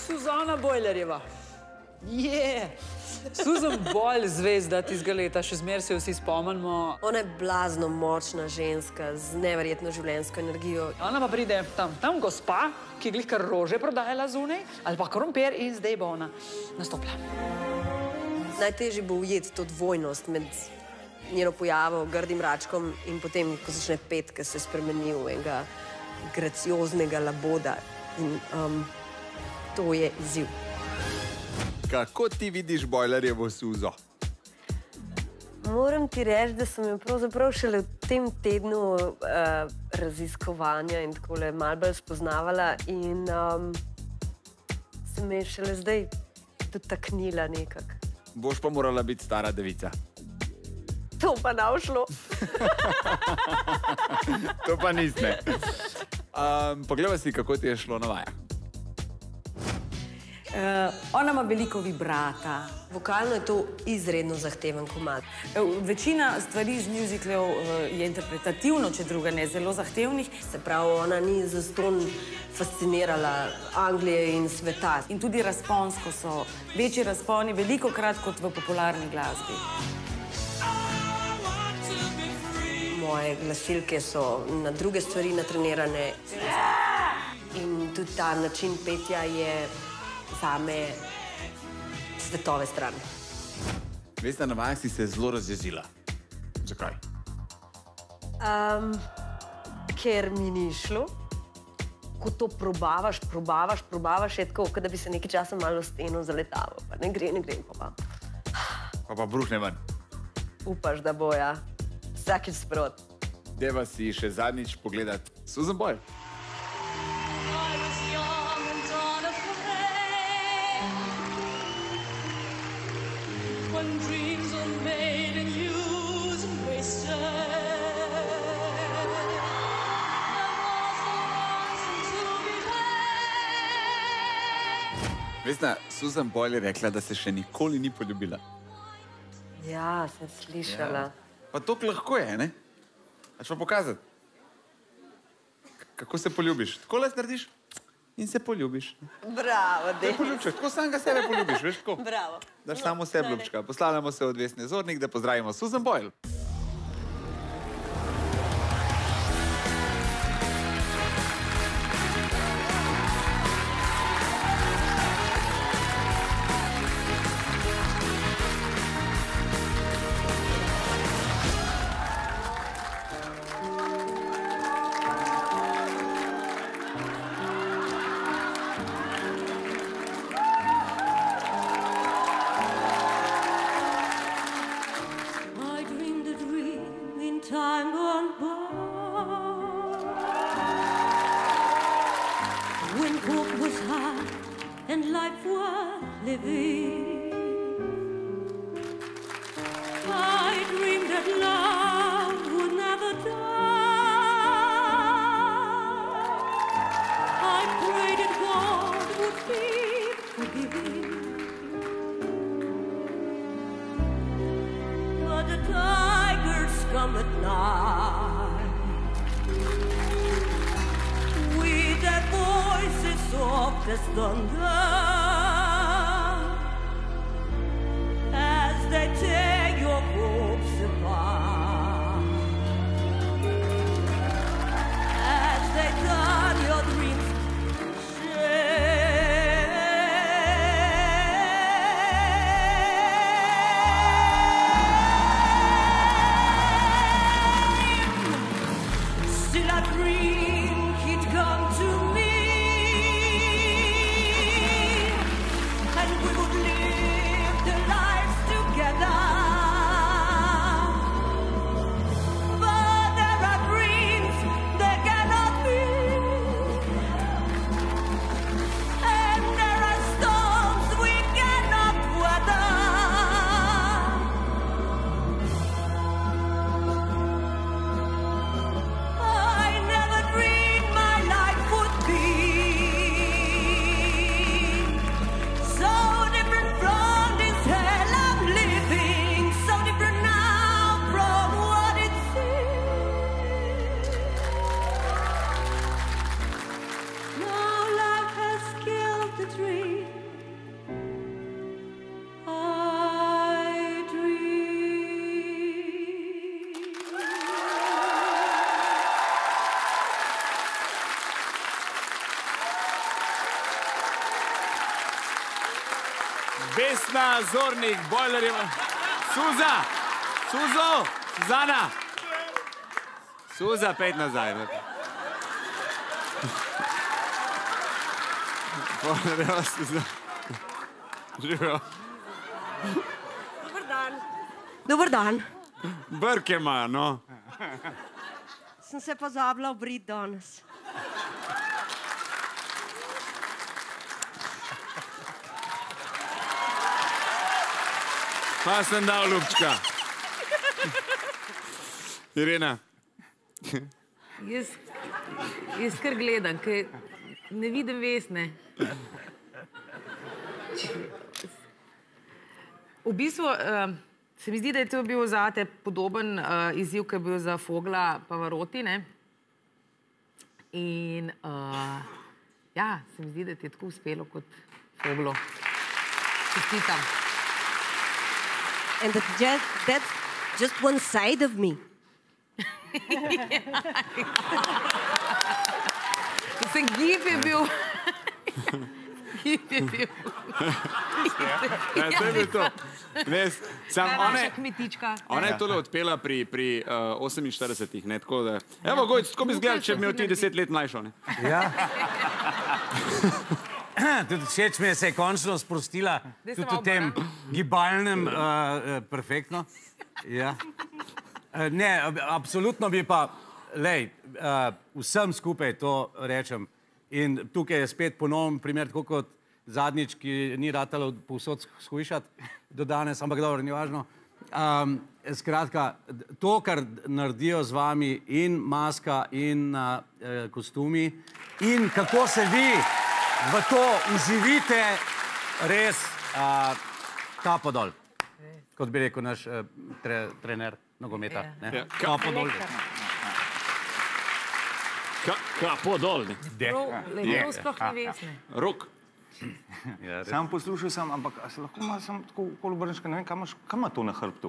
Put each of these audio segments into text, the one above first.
Suzana Boilerjeva. Susan Boyle, zvezda tistega leta, še zmeraj se vsi spomnimo. Ona je blazno močna ženska z neverjetno življenjsko energijo. Ona pa pride tam gospa, ki je glih kar rože prodajala zunaj, ali pa krompir in zdaj bo ona nastopila. Najtežje bo ujeti to dvojnost med njeno pojavo, grdim račkom in potem, ko začne pet, ki se spremeni v enega gracioznega laboda. In to je izziv. Kako ti vidiš Boilerjevo Suzo? Moram ti reči, da sem jo pravzaprav šele v tem tednu raziskovanja in takole malo bolj spoznavala in se me je šele zdaj dotaknila nekako. Boš pa morala biti stara devica. To pa ne bo šlo. To pa nisne. Poglejva si, kako ti je šlo na vajah. Ona ima veliko vibrata. Vokalno je to izredno zahteven komad. Večina stvari iz mjuziklov je interpretativno, če druga ne, zelo zahtevnih. Se pravi, ona ni zastonj fascinirala Anglije in sveta. In tudi razponsko so večji razponi velikokrat kot v popularni glasbi. Moje glasilke so na druge stvari natrenirane. In tudi ta način petja je zame svetove stran. Veste, na vajah si se zelo razjezila. Zakaj? Ker mi ni šlo. Ko to probavaš, je tako, kot da bi se nekaj časa malo v steno zaletalo. Pa ne gre, pa. Pa bruhne ven. Upaš, da bo, ja. Vsakič sprot. Deva si še zadnjič pogledati Susan Boyle. Vesna, Susan Boyle je rekla, da se še nikoli ni poljubila. Ja, sem slišala. Pa to lahko je, ne? Ač pa pokazati. Kako se poljubiš? Tako le narediš in se poljubiš. Bravo, Denis. Poljubček, tako samega sebe poljubiš, veš, tako? Bravo. Daš samo sebe ljubčka. Poslavljamo se od Vesne Zornik, da pozdravimo Susan Boyle. Dream he'd come to me. Vesna Zornik, Bojlerjeva. Suza! Suzo! Suzana! Suza, pejt nazaj. Bojlerjeva, Suza. Živijo. Dobar dan. Dobar dan. Brke ima, no. Sem se pozabila obrit danes. Pa sem dal ljubčka. Irena. Jaz kar gledam, ker ne vidim Vesne. V bistvu se mi zdi, da je to bil zate podoben izziv, ki je bil za Fogla Pavarotti, ne? In ja, se mi zdi, da ti je tako uspelo kot Foglo. Čestitam. And that's just one side of me. Mislim, gib je bil. Gib je bil. Ja, to je bil to. Res, sam Naša kmetička. ona je tole odpela pri 48-ih, ne, tako da... Evo, Gojc, tako bi izgledal, če bi imel ti 10 let mlajšo, ne? Ja. Tudi všeč mi je, se je končno sprostila, tudi v tem gibalnem, perfektno. Ja. Ne, absolutno bi pa, lej, vsem skupaj to rečem. In tukaj je spet ponoven primer, tako kot zadnjič, ki ni ratalo povsod shujšati do danes, ampak dobro, ni važno. Skratka, to, kar naredijo z vami in maska in kostumi in kako se vi v to uživite, res kapo dol. Kot bi rekel naš trener nogometa. Kapo dol. Kapo dol, ne? Lepo sploh ne Vesne. Rok. Sam poslušal sem, ampak a se lahko malo sam tako obrneš, ne vem, kam ima to na hrbtu?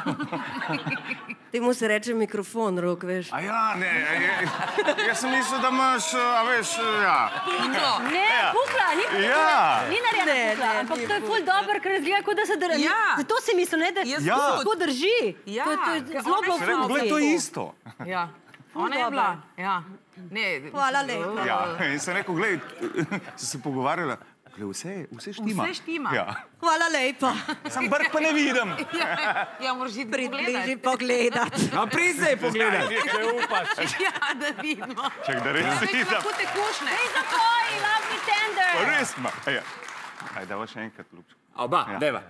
Temu se reče mikrofon, Rok, veš. A ja, ne, jaz sem mislil, da imaš, a veš, ja. Ne, pukla, ni narejena pukla, ampak to je ful dobro, ker izgleda, kot da se drži. Zato si mislil, ne, da tako drži. To je zelo bilo ful. Gled, to je isto. Ja. Ona je bila, ja. Hvala lepa. Ja, in sem rekel, gled, si se pogovarjala, gled, vse štima. Vse štima. Ja. Hvala lepa. Sam brk pa ne vidim. Ja, moraš iti Bliži pogledati. A prizdaj pogledaj. Če upaš. Ja, da vidimo. Čak, da res vidim. Kako te košne. Zakoj, love me tender. Pa res ima. Aj, dava še enkrat, Lupčko. Oba, deva.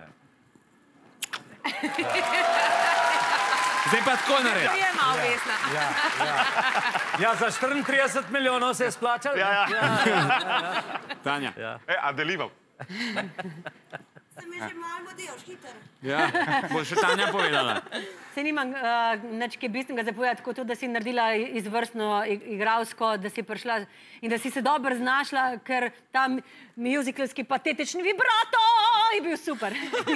Zdaj pa tako naredi. To je malo Vesna. Ja, za 34 milijonov se je splačal. Tanja. A delival. Se mi že malo modiš, hiter. Ja, bo še Tanja povedala. Se nimam nič kaj bistvenega za povedati, kot to, da si naredila izvrstno igralsko, da si prišla in da si se dobro znašla, ker ta musicalski patetični vibrato je bil super.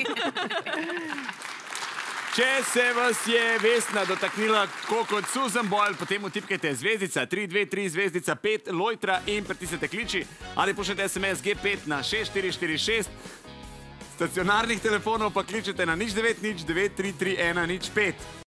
Če se vas je Vesna dotaknila tako kot Susan Boyle, potem vtipkajte zvezdica 323 zvezdica 5 lojtra in pritisnete kliči ali pošljete SMS G5 na 6446. Stacionarnih telefonov pa kličete na 090 933 105.